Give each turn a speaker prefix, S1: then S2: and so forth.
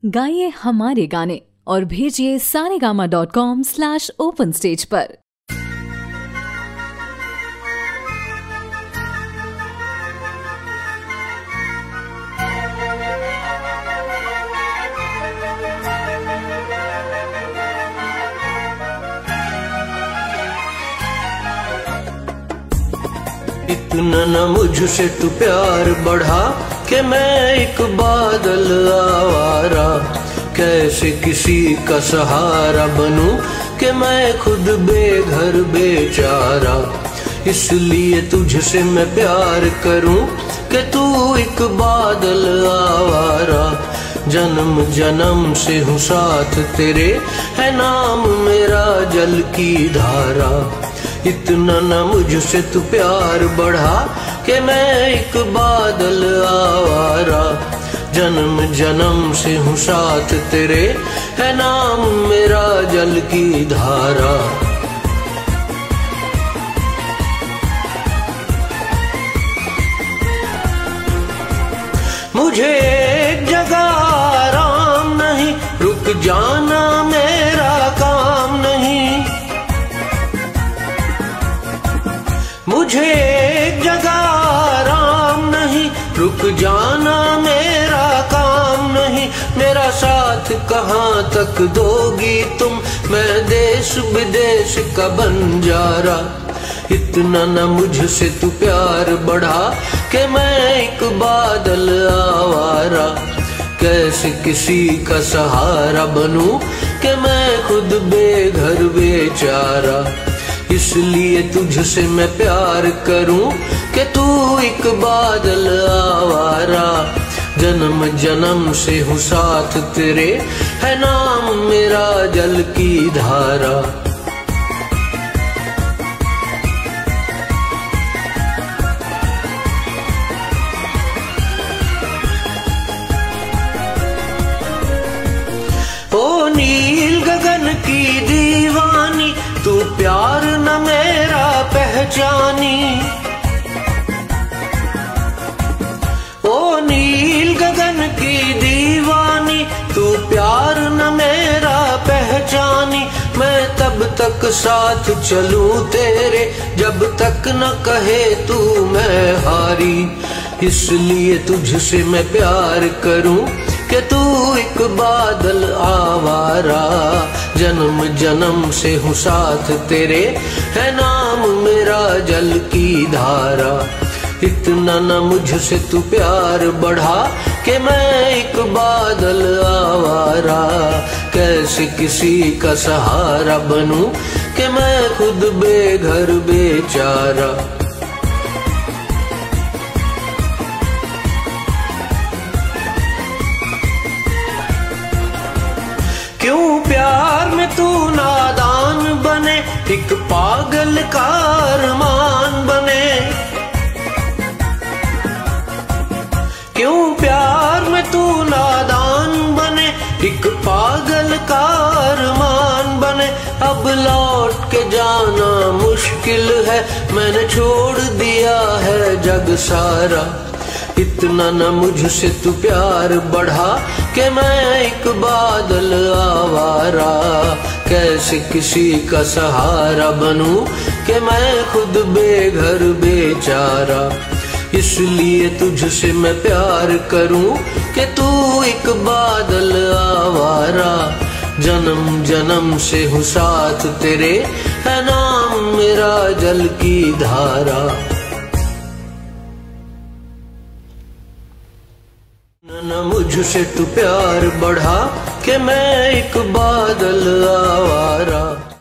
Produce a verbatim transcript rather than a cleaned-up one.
S1: गाइए हमारे गाने और भेजिए Saregama dot com slash open stage पर।
S2: इतना न मुझसे तू प्यार बढ़ा कि मैं एक बादल आवारा, कैसे किसी का सहारा बनूं कि मैं खुद बेघर बेचारा। इसलिए तुझसे मैं प्यार करूं कि तू एक बादल आवारा। जन्म जन्म से हूँ साथ तेरे, है नाम मेरा जल की धारा। इतना न मुझसे तू प्यार बढ़ा कि मैं एक बादल आवारा। जन्म जन्म से हूँ साथ तेरे, है नाम मेरा जल की धारा। मुझे एक जगह आराम नहीं, रुक जाना मेरा काम नहीं। मुझे एक जगह आराम नहीं, रुक जाना मेरा काम नहीं। मेरा साथ कहाँ तक दोगी तुम, मैं देश विदेश का बंजारा। इतना न मुझसे तू प्यार बढ़ा कि मैं एक बादल आवारा। कैसे किसी का सहारा बनूं कि मैं खुद बेघर बेचारा। इसलिए तुझसे मैं प्यार करूं कि तू एक बादल आवारा। जन्म जन्म से हूँ साथ तेरे, है नाम मेरा जल की धारा। ओ नील गगन की दीवानी, तू प्यार न मेरा पहचानी। ओ नील गगन की दीवानी, तू प्यार न मेरा पहचानी। मैं तब तक साथ चलूं तेरे, जब तक न कहे तू मैं हारी। इसलिए तुझसे मैं प्यार करूं कि तू एक बादल आवारा। जन्म जन्म से हूँ साथ तेरे, है नाम मेरा जल की धारा। इतना न मुझसे तू प्यार बढ़ा कि मैं एक बादल आवारा। कैसे किसी का सहारा बनूं कि मैं खुद बेघर बेचारा। क्यों प्यार में तू नादान बने, एक पागल का अरमान बने। क्यों प्यार में तू नादान बने, एक पागल का अरमान बने। अब लौट के जाना मुश्किल है, मैंने छोड़ दिया है जग सारा। इतना न मुझसे तू प्यार बढ़ा कि मैं एक बादल आवारा। कैसे किसी का सहारा बनूं कि मैं खुद बेघर बेचारा। इसलिए तुझसे मैं प्यार करूं कि तू एक बादल आवारा। जन्म जन्म से हूँ साथ तेरे, है नाम मेरा जल की धारा। न मुझसे तू प्यार बढ़ा कि मैं एक बादल आवारा।